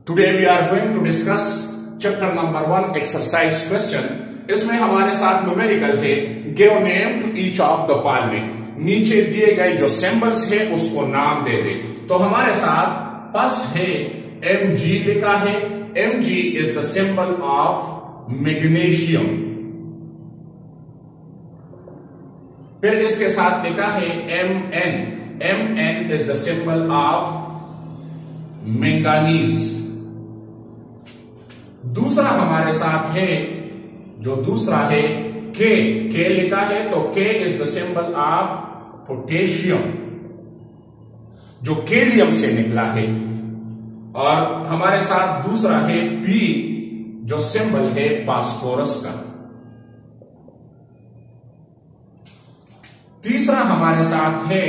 Today we are going to discuss chapter number 1 exercise question. इसमें हमारे साथ numerical है give name to each of the following. नीचे दिए गए जो सिंबल्स है उसको नाम दे दे। तो हमारे साथ फर्स्ट है Mg लिखा है। Mg is the symbol of magnesium. फिर इसके साथ लिखा है Mn। Mn is the symbol of manganese. दूसरा हमारे साथ है जो दूसरा है K लिखा है तो K is the symbol of potassium जो केलियम से निकला है। और हमारे साथ दूसरा है P जो सिंबल है फास्फोरस का। तीसरा हमारे साथ है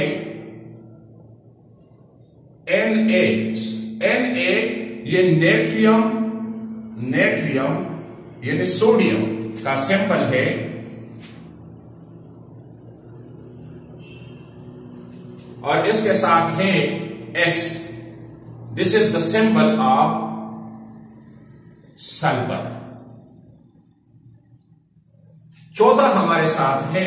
Na ये नेट्रियम यानी सोडियम का सिंबल है। और इसके साथ है S। This is the symbol of sulphur. चौथा हमारे साथ है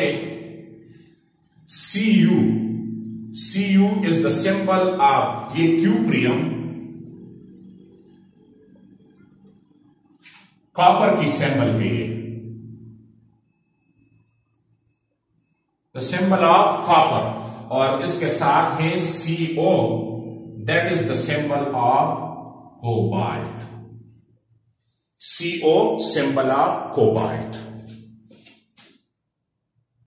Cu। Cu is the symbol of ये क्यूप्रियम कॉपर की सिंबल में है। The symbol of copper. और इसके साथ है Co that is the symbol of cobalt. Co symbol of cobalt.